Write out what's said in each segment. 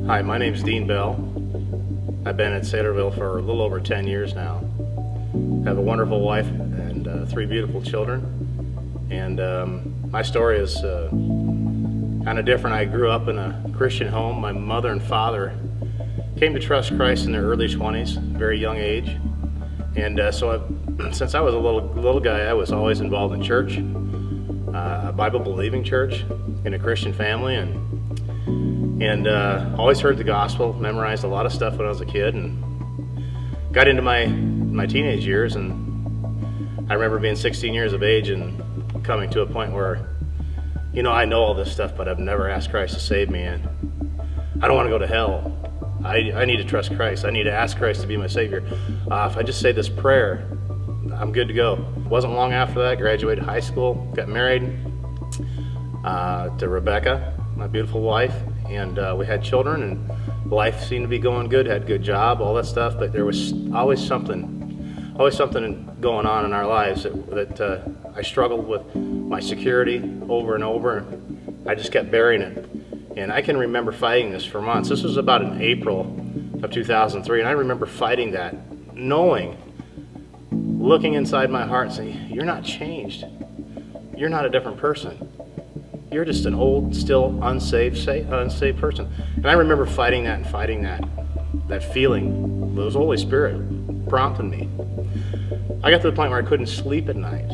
Hi, my name's Dean Bell. I've been at Saylorville for a little over 10 years now. I have a wonderful wife and 3 beautiful children. And my story is kind of different. I grew up in a Christian home. My mother and father came to trust Christ in their early 20s, very young age. And since I was a little guy, I was always involved in church, a Bible-believing church, in a Christian family, and always heard the gospel, memorized a lot of stuff when I was a kid, and got into my teenage years. And I remember being 16 years of age and coming to a point where, you know, I know all this stuff, but I've never asked Christ to save me, and I don't want to go to hell. I need to trust Christ. I need to ask Christ to be my Savior. If I just say this prayer, I'm good to go. It wasn't long after that, graduated high school, got married to Rebecca, my beautiful wife, and we had children, and life seemed to be going good, had a good job, all that stuff, but there was always something going on in our lives that I struggled with my security over and over. I just kept burying it. And I can remember fighting this for months. This was about in April of 2003, and I remember fighting that, knowing, looking inside my heart and saying, you're not changed. You're not a different person. You're just an old, still unsaved person. And I remember fighting that and fighting that feeling. The Holy Spirit prompted me. I got to the point where I couldn't sleep at night.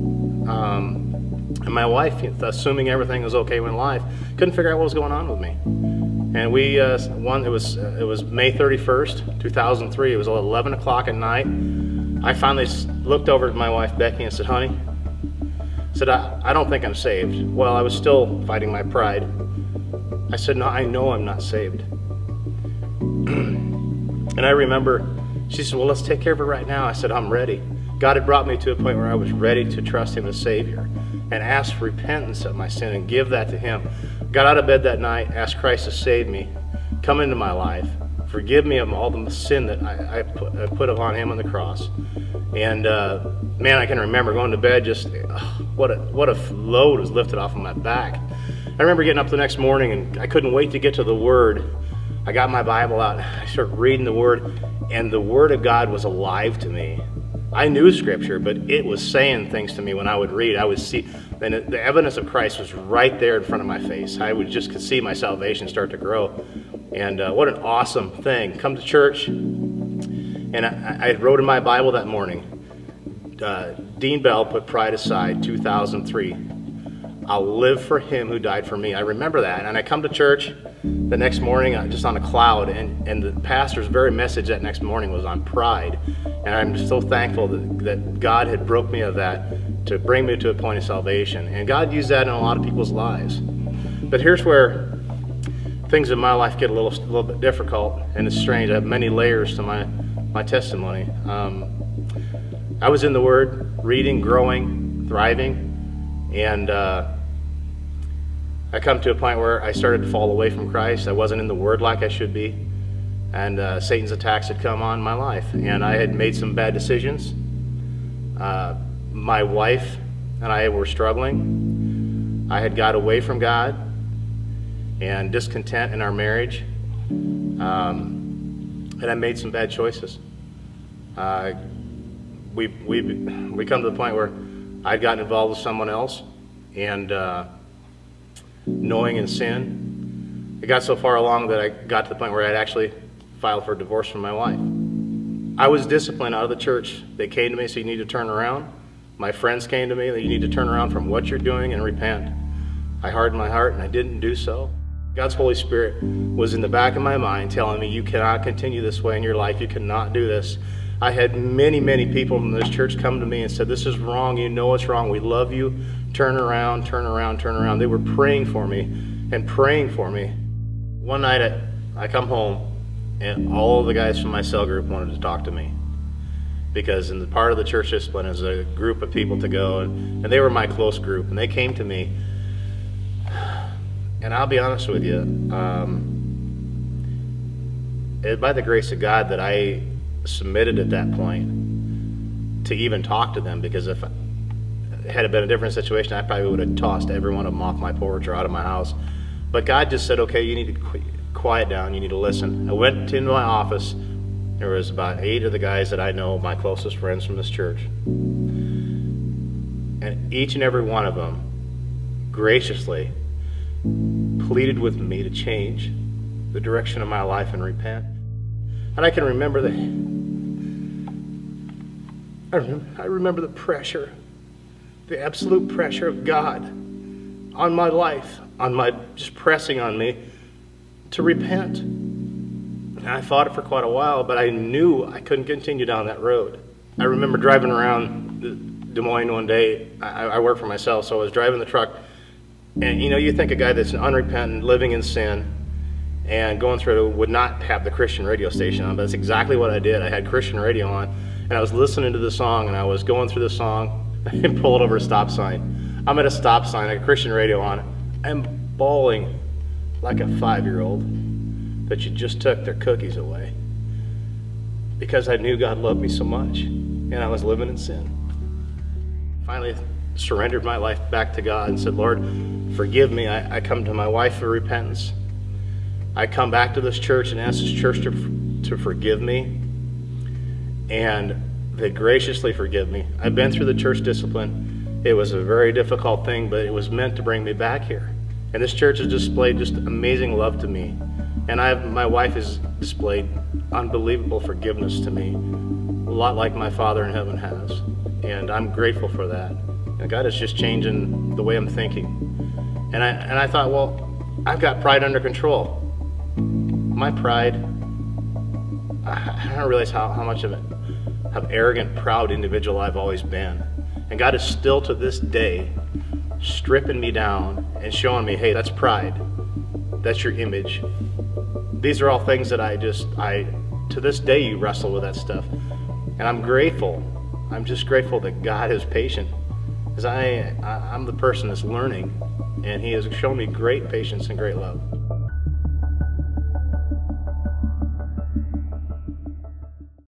And my wife, assuming everything was okay in life, couldn't figure out what was going on with me. And it was May 31st, 2003. It was 11 o'clock at night. I finally looked over at my wife, Becky, and said, honey, I don't think I'm saved. Well, I was still fighting my pride. I said, no, I know I'm not saved. And I remember, she said, well, let's take care of it right now. I said, I'm ready. God had brought me to a point where I was ready to trust Him as Savior and ask for repentance of my sin and give that to Him. Got out of bed that night, asked Christ to save me, come into my life, forgive me of all the sin that I put upon Him on the cross. And man, I can remember going to bed, just what a load was lifted off of my back. I remember getting up the next morning and I couldn't wait to get to the Word. I got my Bible out, I started reading the Word, and the Word of God was alive to me. I knew Scripture, but it was saying things to me when I would read. I would see, and the evidence of Christ was right there in front of my face. I would just could see my salvation start to grow. And what an awesome thing. Come to church, and I wrote in my Bible that morning, Dean Bell, put pride aside, 2003. I'll live for Him who died for me. I remember that. And I come to church the next morning just on a cloud, and the pastor's very message that next morning was on pride. And I'm just so thankful that God had broke me of that to bring me to a point of salvation. And God used that in a lot of people's lives. But here's where things in my life get a little bit difficult, and it's strange. I have many layers to my testimony. I was in the Word, reading, growing, thriving, and I come to a point where I started to fall away from Christ. I wasn't in the Word like I should be, and Satan's attacks had come on my life, and I had made some bad decisions. My wife and I were struggling. I had got away from God and discontent in our marriage, and I made some bad choices. We come to the point where I'd gotten involved with someone else, and knowing in sin, it got so far along that I got to the point where I'd actually filed for divorce from my wife. I was disciplined out of the church. They came to me and said, you need to turn around. My friends came to me, that you need to turn around from what you're doing and repent. I hardened my heart and I didn't do so. God's Holy Spirit was in the back of my mind telling me, you cannot continue this way in your life. You cannot do this. I had many people from this church come to me and said, this is wrong. You know it's wrong. We love you. Turn around, turn around, turn around. They were praying for me and praying for me. One night I come home, and all of the guys from my cell group wanted to talk to me, because in the part of the church discipline is a group of people to go, and they were my close group, and they came to me. And I'll be honest with you, by the grace of God that I submitted at that point to even talk to them, because if had it been a different situation, I probably would have tossed every one of them off my porch or out of my house. But God just said, okay, you need to quit. quiet down, you need to listen. I went into my office. There was about 8 of the guys that I know, my closest friends from this church. And each and every one of them graciously pleaded with me to change the direction of my life and repent. And I can remember I remember the pressure, the absolute pressure of God on my life, just pressing on me to repent. And I fought it for quite a while, but I knew I couldn't continue down that road. I remember driving around Des Moines one day. I work for myself, so I was driving the truck, and you think a guy that's unrepentant, living in sin, and going through it would not have the Christian radio station on, but that's exactly what I did. I had Christian radio on, and I was listening to the song, and I was going through the song, and pulled over a stop sign. I'm at a stop sign, I got Christian radio on. I'm bawling like a 5-year-old that you just took their cookies away, because I knew God loved me so much, and I was living in sin. Finally surrendered my life back to God and said, Lord, forgive me. I come to my wife for repentance. I come back to this church and ask this church to forgive me, and they graciously forgive me. I've been through the church discipline. It was a very difficult thing, but it was meant to bring me back here. And this church has displayed just amazing love to me. And my wife has displayed unbelievable forgiveness to me, a lot like my Father in heaven has. And I'm grateful for that. And God is just changing the way I'm thinking. And I thought, well, I've got pride under control. My pride, I don't realize how much of an arrogant, proud individual I've always been. And God is still to this day stripping me down and showing me, hey, that's pride. That's your image. These are all things that to this day you wrestle with that stuff. And I'm grateful. I'm just grateful that God is patient. Because I'm the person that's learning, and He has shown me great patience and great love.